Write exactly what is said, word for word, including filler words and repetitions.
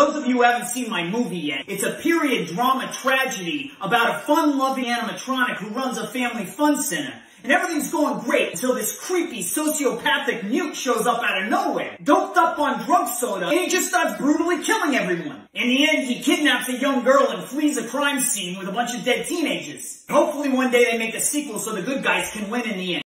Those of you who haven't seen my movie yet, it's a period drama tragedy about a fun-loving animatronic who runs a family fun center. And everything's going great until this creepy sociopathic mute shows up out of nowhere, doped up on drug soda, and he just starts brutally killing everyone. In the end, he kidnaps a young girl and flees a crime scene with a bunch of dead teenagers. Hopefully one day they make a sequel so the good guys can win in the end.